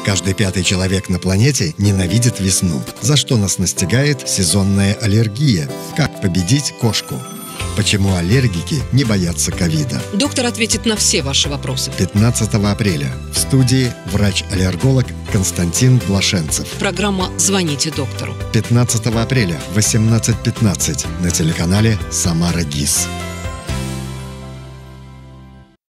Каждый пятый человек на планете ненавидит весну. За что нас настигает сезонная аллергия? Как победить кошку? Почему аллергики не боятся ковида? Доктор ответит на все ваши вопросы. 15 апреля в студии врач-аллерголог Константин Блашенцев. Программа «Звоните доктору». 15 апреля в 18:15 на телеканале «Самара ГИС».